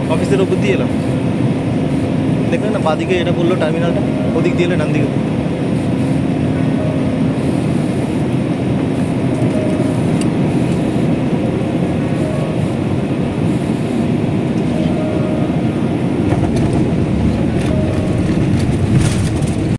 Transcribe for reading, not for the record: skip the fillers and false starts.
অফিসের ওপর দিয়ে এলাম। দেখলেন না বাদিকে এটা বললো টার্মিনালটা, ওদিক দিয়ে এলে ডান দিকে।